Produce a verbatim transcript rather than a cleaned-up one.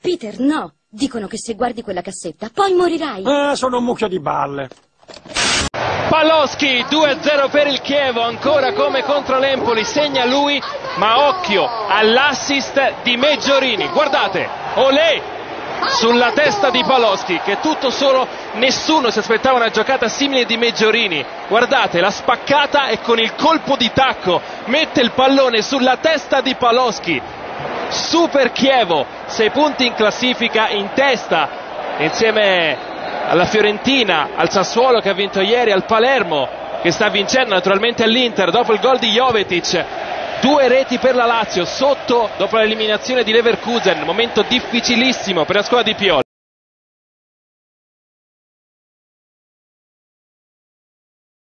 Peter, no. Dicono che se guardi quella cassetta, poi morirai. Eh, sono un mucchio di balle. Paloschi, due a zero per il Chievo, ancora come contro l'Empoli, segna lui, ma occhio all'assist di Meggiorini, guardate, olè sulla testa di Paloschi, che tutto solo, nessuno si aspettava una giocata simile di Meggiorini, guardate la spaccata e con il colpo di tacco mette il pallone sulla testa di Paloschi. Super Chievo, sei punti in classifica, in testa insieme alla Fiorentina, al Sassuolo che ha vinto ieri, al Palermo che sta vincendo, naturalmente all'Inter dopo il gol di Jovetic. Due reti per la Lazio, sotto dopo l'eliminazione di Leverkusen, momento difficilissimo per la squadra di Pioli.